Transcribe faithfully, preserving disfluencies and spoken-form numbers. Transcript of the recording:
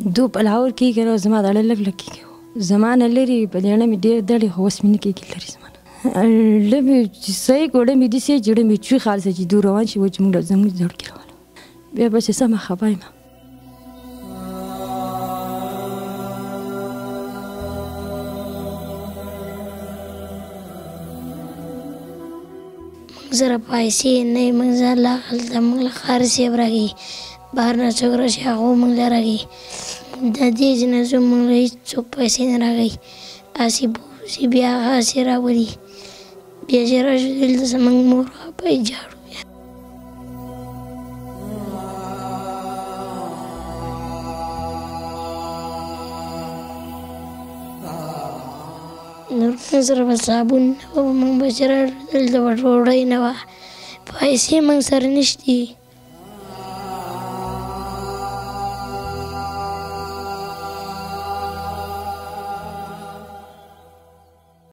دو په لاهور کې کنه زما د اړه لږ لږ کېږي زما نه لرې په دې اړه مې ډېر دړې خو اوس مې نه کېږي لرې زما نه له مې چې صحیح ګوډه مې داسې چې ډېر مې چوي خالصه چې دور روان شي و چې موږ زموږ زړ کې روانه بیا به چې سمه خفه یم زره پیسې نه وي موږ ځان له هلته موږ له ښار صاحب راکوي بهر نه څوک راشي هغه موږ له راکوي د دې جنازو موږ له هېڅوک پیسې نه راکوي هسې بوځي بیا هغه هسې راولي بیا چې راشو دلته زموږ مور خپه جاړو نور موږ سره به صابون نه وه موږ به چې راغلو دلته به ډوډۍ نه وه پیسې موږ سره نشته